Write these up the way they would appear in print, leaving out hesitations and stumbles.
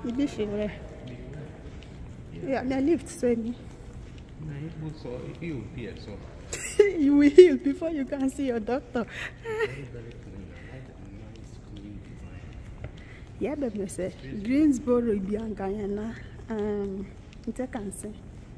be feel yeah, I lift so me. You will heal before you can see your doctor. Yeah, baby, say Greensboro Biancayana. It's a cancer.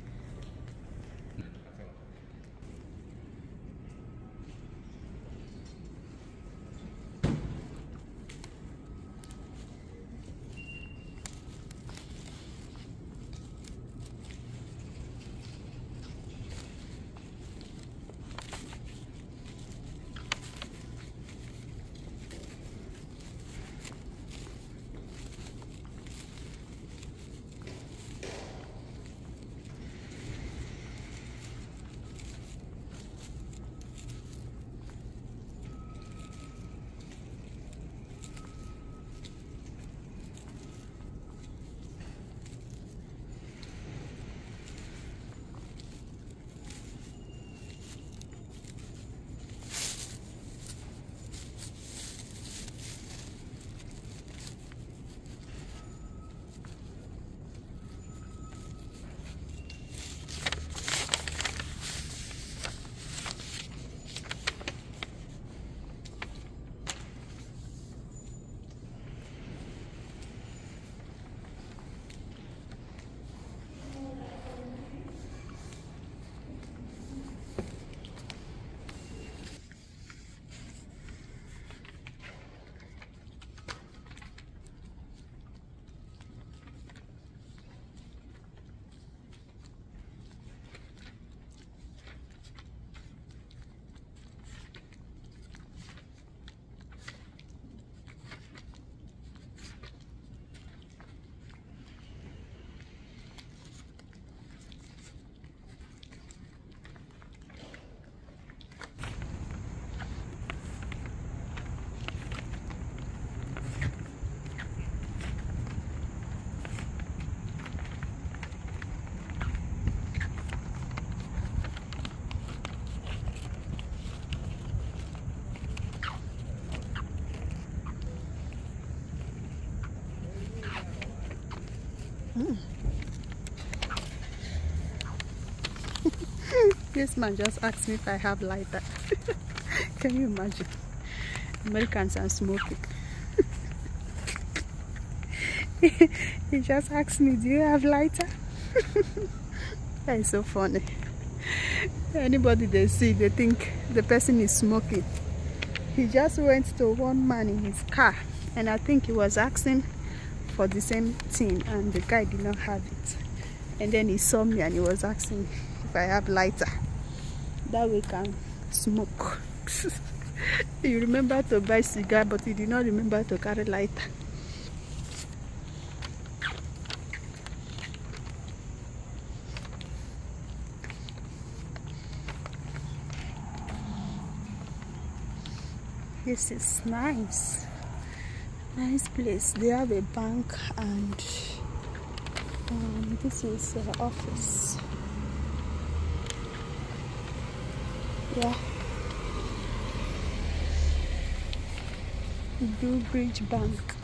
This man just asked me if I have lighter. Can you imagine? Americans are smoking. He just asked me, do you have lighter? That is so funny. Anybody they see, they think the person is smoking. He just went to one man in his car, and I think he was asking for the same thing, and the guy did not have it. And then he saw me and he was asking if I have lighter, that we can smoke. You remember to buy cigar, but you did not remember to carry lighter. This is nice place. They have a bank, and this is office. Yeah, Blue Bridge Bank.